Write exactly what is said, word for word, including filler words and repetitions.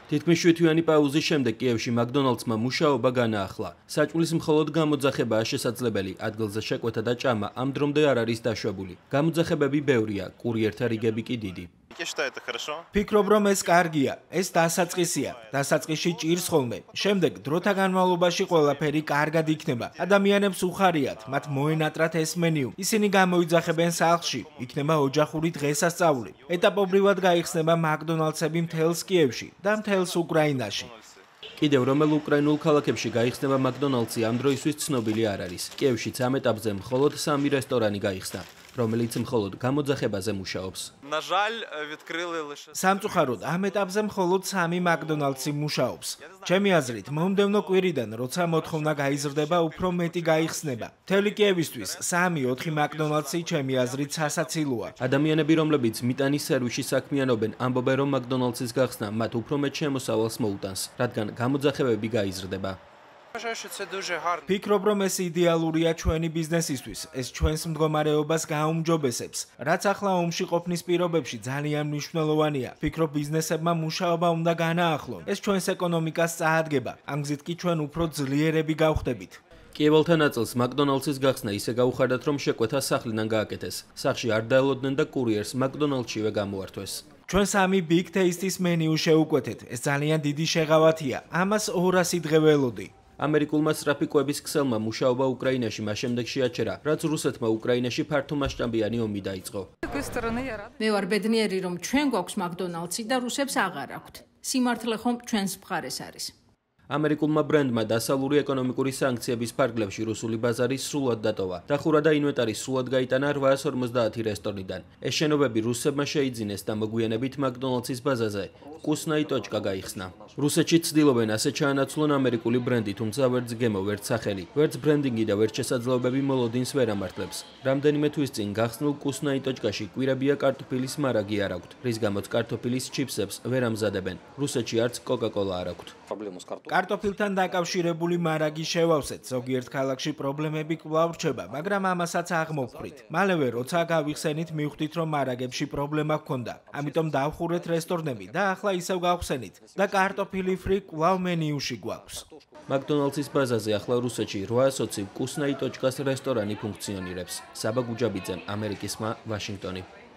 თითქმის შვიდთვიანი პაუზის შემდეგ კიევში მაკდონალდსმა მუშაობა განაახლა. საჭმლის მხოლოდ გამოძახებაა შესაძლებელი, ადგილზე შეკვეთა და ჭამა ამ დრომდე არ არის დაშვებული. გამოძახებები ბევრია, კურიერთა რიგები კი დიდი. Ფიქრობ, რომ ეს კარგია, ეს დასაწყისია. დასაწყისში ჭირს ხოლმე. შემდეგ დროთა განმავლობაში ყველაფერი კარგად იქნება. ადამიანებს უხარიათ, მათ მოენატრათ ეს მენიუ. ისინი გამოიძახებენ სახლში, იქნება ოჯახური დღესასწაული. ეტაპობრივად გაიხსნება მაკდონალდსები მთელს კიევში და მთელს უკრაინაში. კიდევ რომელ უკრაინულ ქალაქებში გაიხსნება მაკდონალდსი ამ დროისთვის ცნობილი არ არის. კიევშიც ამ ეტაპზე მხოლოდ სამი რესტორანი გაიხსნა, რომელიც მხოლოდ გამოძახებაზე მუშაობს. სამწუხაროდ, ამ ეტაპზე მხოლოდ სამი მაკდონალდსი მუშაობს. ჩემი აზრით, მომდევნო კვირიდან, როცა მოთხოვნა გაიზრდება, უფრო მეტი გაიხსნება. მთელი კიევისთვის სამი ოთხი მაკდონალდსი ჩემი აზრით სასაცილოა. ადამიანები, რომლებიც მიტანის სერვისში საქმიანობენ, ამბობენ, რომ მაკდონალდსის გახსნა მათ უფრო მეტ შემოსავალს მოუტანს, რადგან გამოძახებები გაიზრდება. Ფიქრობ, რომ ეს იდეალურია ჩვენი ბიზნესისთვის. ეს ჩვენს მდგომარეობას გააუმჯობესებს. რაც ახლა ომში ყოფნის პირობებში ძალიან მნიშვნელოვანია. ფიქრობ, ბიზნესებმა მუშაობა უნდა განაახლონ. ეს ჩვენს ეკონომიკას წაადგება. ამ გზით კი ჩვენ უფრო ძლიერები გავხდებით. კიეველთა ნაწილს მაკდონალდსის გახსნა ისე გაუხარდათ, რომ შეკვეთა სახლიდან გააკეთეს. სახლში არ დაელოდნენ და კურიერს მაკდონალდშივე გამოართვეს. ჩვენ სამი Big Taste-ის მენიუ შევუკვეთეთ. ეს ძალიან დიდი შეღავათია. ამას ორასი დღე ველოდი. ამერიკულმა სწრაფი კვების ქსელმა მუშაობა უკრაინაში მას შემდეგ შეაჩერა, რაც რუსეთმა უკრაინაში ფართომასშტაბიანი ომი დაიწყო. მე ვარ ბედნიერი, რომ ჩვენ გვაქვს მაკდონალდსი და რუსებს აღარ აქვთ. სიმართლე ხომ ჩვენს მხარეს არის. ამერიკულმა ბრენდმა დასავლური ეკონომიკური სანქციების ფარგლებში რუსული ბაზარი სრულად დატოვა. დახურა და ინვენტარი სრულად გაიტანა რვაას ორმოცდაათი რესტორნიდან. ეს შენობები რუსებმა შეიძინეს და მოგვიანებით მაკდონალდსის ბაზაზე ვკუსნაი ტოჩკა გაიხსნა. რუსეთში ცდილობენ ასე ჩაანაცვლონ ამერიკული ბრენდი, თუმცა ვერც გემო, ვერც სახელი, ვერც ბრენდინგი და ვერც შესაძლებლობები მოლოდინს ვერ ამართლებს. რამდენიმე თვის წინ გახსნილ ვკუსნაი ტოჩკაში კვირებია კარტოფილის მარაგი არ აქვთ, რის გამოც კარტოფილის ჩიფსებს ვერ ამზადებენ. რუსეთში არც კოკა-კოლა არ აქვთ. კარტოფილთან დაკავშირებული მარაგი შევავსეთ. ზოგიერთ ქალაქში პრობლემები კვლავ რჩება, მაგრამ ამასაც აღმოვხვრით. მალევე, როცა გავიხსენით, მივხვდით, რომ მარაგებში პრობლემა ჰქონდა. ამიტომ დავხურეთ რესტორნები და ახლა ისევ გავხსენით და კარტოფილი ფრი კვლავ მენიუში გვაქვს. მაკდონალდსის ბაზაზე ახლა რუსეთში რვაას ოცი ვკუსნაი ტოჩკას რესტორანი ფუნქციონირებს. საბა გუჯაბიძე, ამერიკის ხმა, ვაშინგტონი.